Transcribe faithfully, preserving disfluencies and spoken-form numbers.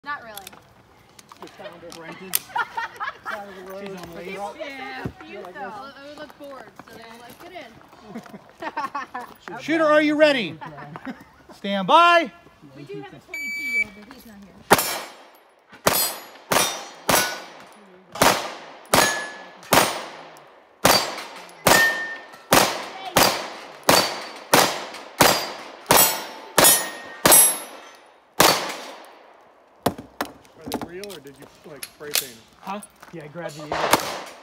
Not really. Just found it rented. Side of the road. She's on late. Yeah, you though. I would look bored, so they were like, get in. Shooter, are you ready? Stand by. We do have a twenty-two-year-old, but he's not here. Are they real or did you like spray paint them? Huh? Yeah, I grabbed the